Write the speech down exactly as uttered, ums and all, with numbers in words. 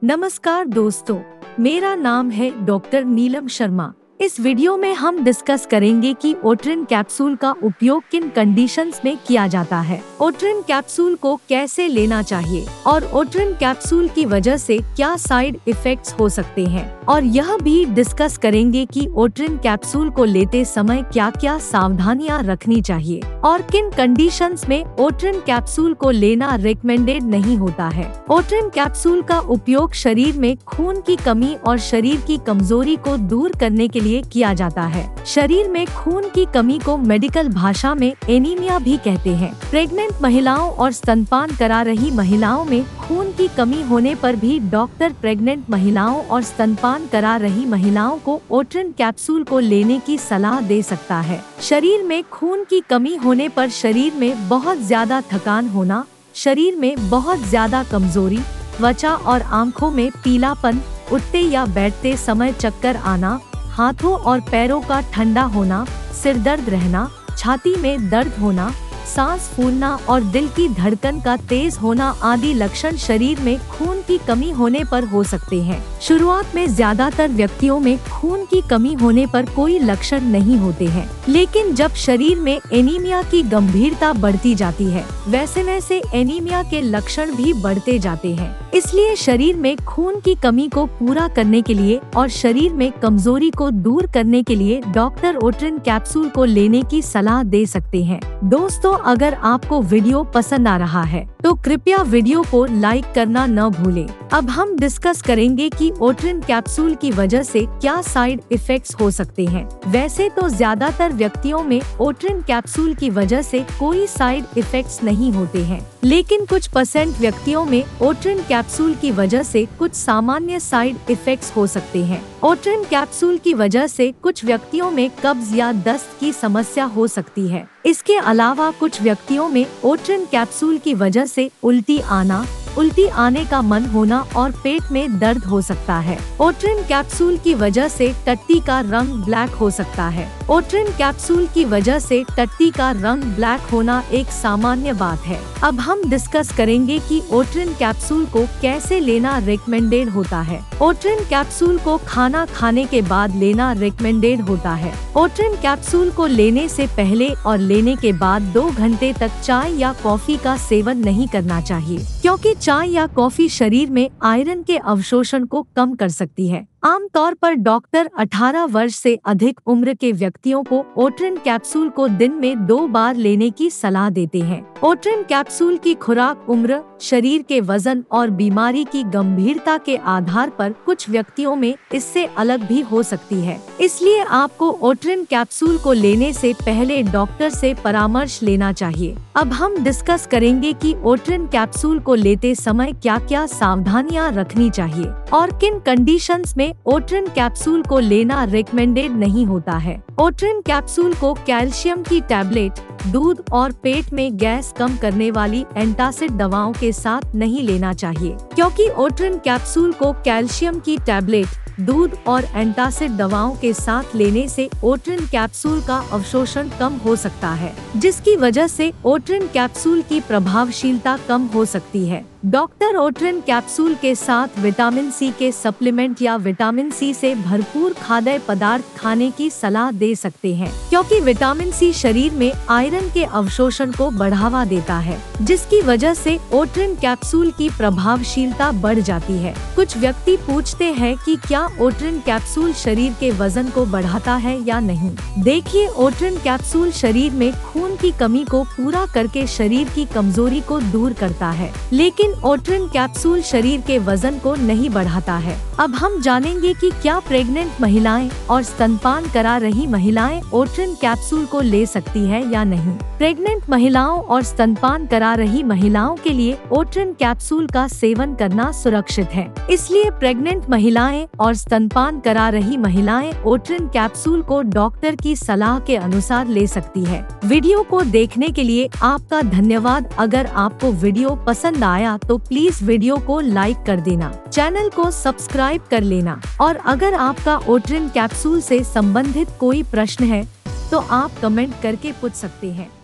नमस्कार दोस्तों, मेरा नाम है डॉक्टर नीलम शर्मा। इस वीडियो में हम डिस्कस करेंगे कि ओट्रिन कैप्सूल का उपयोग किन कंडीशंस में किया जाता है, ओट्रिन कैप्सूल को कैसे लेना चाहिए और ओट्रिन कैप्सूल की वजह से क्या साइड इफेक्ट्स हो सकते हैं, और यह भी डिस्कस करेंगे कि ओट्रिन कैप्सूल को लेते समय क्या क्या सावधानियां रखनी चाहिए और किन कंडीशंस में ओट्रिन कैप्सूल को लेना रिकमेंडेड नहीं होता है। ओट्रिन कैप्सूल का उपयोग शरीर में खून की कमी और शरीर की कमजोरी को दूर करने के लिए किया जाता है। शरीर में खून की कमी को मेडिकल भाषा में एनीमिया भी कहते हैं। प्रेग्नेंट महिलाओं और स्तनपान करा रही महिलाओं में खून की कमी होने पर भी डॉक्टर प्रेग्नेंट महिलाओं और स्तनपान करा रही महिलाओं को ओट्रिन कैप्सूल को लेने की सलाह दे सकता है। शरीर में खून की कमी होने पर शरीर में बहुत ज्यादा थकान होना, शरीर में बहुत ज्यादा कमजोरी, त्वचा और आंखों में पीलापन, उठते या बैठते समय चक्कर आना, हाथों और पैरों का ठंडा होना, सिर दर्द रहना, छाती में दर्द होना, सांस फूलना और दिल की धड़कन का तेज होना आदि लक्षण शरीर में खून की कमी होने पर हो सकते हैं। शुरुआत में ज्यादातर व्यक्तियों में खून की कमी होने पर कोई लक्षण नहीं होते हैं, लेकिन जब शरीर में एनीमिया की गंभीरता बढ़ती जाती है, वैसे वैसे एनीमिया के लक्षण भी बढ़ते जाते हैं। इसलिए शरीर में खून की कमी को पूरा करने के लिए और शरीर में कमजोरी को दूर करने के लिए डॉक्टर ओट्रिन कैप्सूल को लेने की सलाह दे सकते हैं। दोस्तों, अगर आपको वीडियो पसंद आ रहा है तो कृपया वीडियो को लाइक करना न भूलें। अब हम डिस्कस करेंगे कि ओट्रिन कैप्सूल की वजह से क्या साइड इफेक्ट्स हो सकते हैं। वैसे तो ज्यादातर व्यक्तियों में ओट्रिन कैप्सूल की वजह से कोई साइड इफेक्ट्स नहीं होते हैं, लेकिन कुछ परसेंट व्यक्तियों में ओट्रिन कैप्सूल की वजह से कुछ सामान्य साइड इफेक्ट्स हो सकते हैं। ओट्रिन कैप्सूल की वजह से कुछ व्यक्तियों में कब्ज या दस्त की समस्या हो सकती है। इसके अलावा कुछ व्यक्तियों में ओट्रिन कैप्सूल की वजह से उल्टी आना, उल्टी आने का मन होना और पेट में दर्द हो सकता है। ओट्रिन कैप्सूल की वजह से टट्टी का रंग ब्लैक हो सकता है। ओट्रिन कैप्सूल की वजह से टट्टी का रंग ब्लैक होना एक सामान्य बात है। अब हम डिस्कस करेंगे कि ओट्रिन कैप्सूल को कैसे लेना रिकमेंडेड होता है। ओट्रिन कैप्सूल को खाना खाने के बाद लेना रिकमेंडेड होता है। ओट्रिन कैप्सूल को लेने से पहले और लेने के बाद दो घंटे तक चाय या कॉफी का सेवन नहीं करना चाहिए, क्योंकि चाय या कॉफी शरीर में आयरन के अवशोषण को कम कर सकती है। आमतौर पर डॉक्टर अठारह वर्ष से अधिक उम्र के व्यक्तियों को ओट्रिन कैप्सूल को दिन में दो बार लेने की सलाह देते हैं। ओट्रिन कैप्सूल की खुराक उम्र, शरीर के वजन और बीमारी की गंभीरता के आधार पर कुछ व्यक्तियों में इससे अलग भी हो सकती है। इसलिए आपको ओट्रिन कैप्सूल को लेने से पहले डॉक्टर से परामर्श लेना चाहिए। अब हम डिस्कस करेंगे कि ओट्रिन कैप्सूल को लेते समय क्या क्या सावधानियां रखनी चाहिए और किन कंडीशंस में ओट्रिन कैप्सूल को लेना रिकमेंडेड नहीं होता है। ओट्रिन कैप्सूल को कैल्शियम की टैबलेट, दूध और पेट में गैस कम करने वाली एंटासिड दवाओं के साथ नहीं लेना चाहिए, क्योंकि ओट्रिन कैप्सूल को कैल्शियम की टैबलेट, दूध और एंटासिड दवाओं के साथ लेने से ओट्रिन कैप्सूल का अवशोषण कम हो सकता है, जिसकी वजह से ओट्रिन कैप्सूल की प्रभावशीलता कम हो सकती है। डॉक्टर ओट्रिन कैप्सूल के साथ विटामिन सी के सप्लीमेंट या विटामिन सी से भरपूर खाद्य पदार्थ खाने की सलाह दे सकते हैं, क्योंकि विटामिन सी शरीर में आयरन के अवशोषण को बढ़ावा देता है, जिसकी वजह से ओट्रिन कैप्सूल की प्रभावशीलता बढ़ जाती है। कुछ व्यक्ति पूछते हैं कि क्या ओट्रिन कैप्सूल शरीर के वजन को बढ़ाता है या नहीं। देखिए, ओट्रिन कैप्सूल शरीर में खून की कमी को पूरा करके शरीर की कमजोरी को दूर करता है, लेकिन ओट्रिन कैप्सूल शरीर के वजन को नहीं बढ़ाता है। अब हम जानेंगे कि क्या प्रेग्नेंट महिलाएं और स्तनपान करा रही महिलाएं ओट्रिन कैप्सूल को ले सकती है या नहीं। प्रेग्नेंट महिलाओं और स्तनपान करा रही महिलाओं के लिए ओट्रिन कैप्सूल का सेवन करना सुरक्षित है, इसलिए प्रेग्नेंट महिलाएं और स्तनपान करा रही महिलाएं ओट्रिन कैप्सूल को डॉक्टर की सलाह के अनुसार ले सकती है। वीडियो को देखने के लिए आपका धन्यवाद। अगर आपको वीडियो पसंद आया तो प्लीज वीडियो को लाइक कर देना, चैनल को सब्सक्राइब कर लेना, और अगर आपका ओट्रिन कैप्सूल से संबंधित कोई प्रश्न है तो आप कमेंट करके पूछ सकते हैं।